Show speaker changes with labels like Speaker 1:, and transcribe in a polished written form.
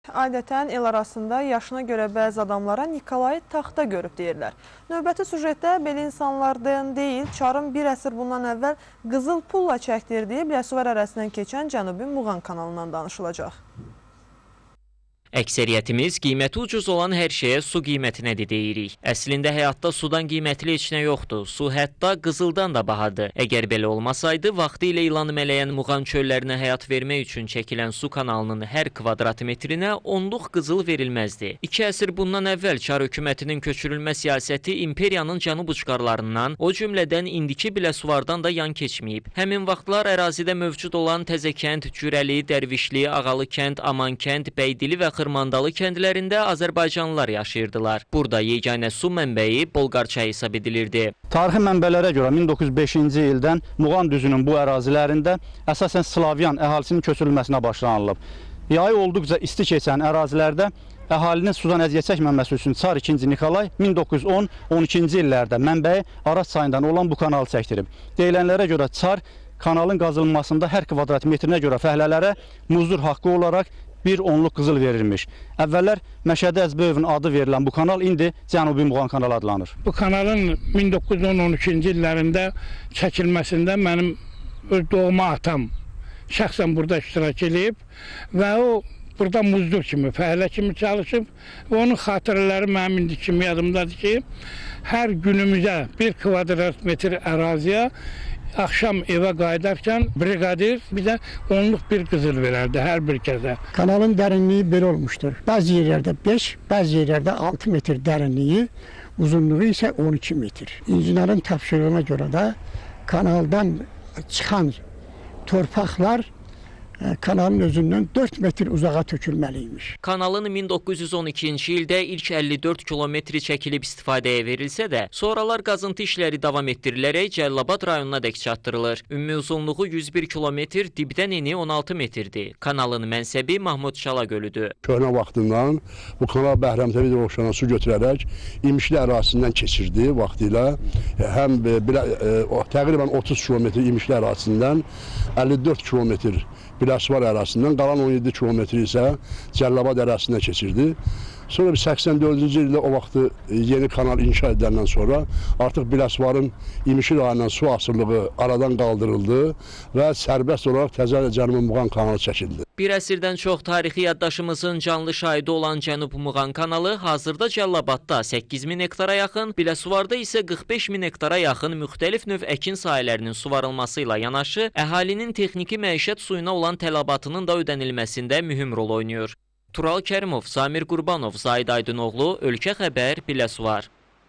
Speaker 1: Adətən el arasında yaşına görə bəzi adamlara Nikolayı taxta görüb deyirlər. Növbəti süjetdə belə insanlardan deyil, Çarın bir əsr bundan əvvəl qızıl pulla çəkdirdiyi Biləsuvar ərazisindən keçən Cənubi Muğan kanalından danışılacaq.
Speaker 2: Əksəriyyətimiz qiyməti ucuz olan hər şeyə su qiymətinə də deyirik. Əslində həyatda sudan qiymətli heç nə yoxdur. Su hətta qızıldan da bahadır. Əgər belə olmasaydı, vaxtı ilə ilan mələyən Muğan çöllərinə həyat vermək üçün çəkilən su kanalının hər kvadrat metrinə onluq qızıl verilməzdi. 2 əsr bundan əvvəl Çar hökumətinin köçürülmə siyasəti imperiyanın cənub ucqarlarından, o cümlədən indiki Biləsuvardan da yan keçməyib. Həmin vaxtlar ərazidə mövcud olan Təzəkənd, Cürəli, Dərvişli, Ağalı kənd, Amankənd, Bəydili və Xırmandalı kəndlərində Azərbaycanlılar yaşayırdılar. Burada yeganə su mənbəyi Bolqar çayı hesab edilirdi.
Speaker 3: Tarixi mənbələrə görə 1905-ci ildən Muğan düzünün bu ərazilərində əsasən Slavyan əhalisinin köçürülməsinə başlanılıb. Yayı olduqca isti keçən ərazilərdə əhalinin sudan əziyyət çəkməməsi üçün Çar 2. Nikolay 1910-12-ci illərdə mənbəyi Araz çayından olan bu kanalı çəkdirib. Deyilənlərə görə Çar kanalın qazılmasında hər kvadrat metrinə görə fəhlələrə muzdur haqqı olaraq bir onluq qızıl verilmiş. Əvvəllər Məşədi Əzbəyovun adı verilən bu kanal indi Cənubi Muğan kanalı adlanır.
Speaker 4: Bu kanalın 1910-12-ci illərində çəkilməsində mənim öz doğma atam şəxsən burada iştirak edib və o burada muzdur kimi, fəhlə kimi çalışıb və onun xatirələri mənim indi kimi yadımdadır ki, hər günümüzə 1 kvadrat metr əraziyə akşam eve qayıdarkən brigadir bizə onluq bir qızıl verərdi hər bir kəsə.
Speaker 5: Kanalın dərinliyi belə olmuşdur. Bəzi yerlərdə 5, bəzi yerlərdə 6 metr dərinliyi, uzunluğu isə 12 metr. İnjinerin tapşırığına görə də kanaldan çıxan torpaqlar kanalın özündən 4 metr uzağa tökülməliymiş.
Speaker 2: Kanalın 1912-ci ildə ilk 54 kilometri çəkilib istifadəyə verilsə də, sonralar qazıntı işləri davam etdirilərək Cəlilabad rayonuna dək çatdırılır. Ümumi uzunluğu 101 kilometr, dibdən eni 16 metrdir. Kanalın mənsəbi Mahmud Şala gölüdür.
Speaker 6: Köhnə vaxtından bu kanal Bəhrəmtəvi Roşana su götürərək İmişli ərazisindən keçirdi vaxtilə. Həm təqribən 30 kilometr İmişli ərazisindən 54 kilometr Biləsuvar ərazisindən, qalan 17 kilometri isə Cəlilabad ərazisindən keçirdi. Sonra 84-cü ildə o vaxtı yeni kanal inşa ediləndən sonra artıq Biləsuvarın İmişli rayonundan su asırlığı aradan qaldırıldı və sərbəst olaraq təzə Cənubi Muğan kanalı çəkildi.
Speaker 2: Bir əsrdən çox tarixi yaddaşımızın canlı şahidi olan Cənub Muğan kanalı hazırda Cəlilabadda 8000 hektara yaxın, Biləsuvarda isə 45000 hektara yaxın müxtəlif növ əkin sahələrinin suvarılması ilə yanaşı, əhalinin texniki məişət suyuna olan tələbatının da ödənilməsində mühüm rol oynayır. Tural Kərimov, Samir Qurbanov, Zaid Aydınoğlu, Ölkə Xəbər, Biləsuvar.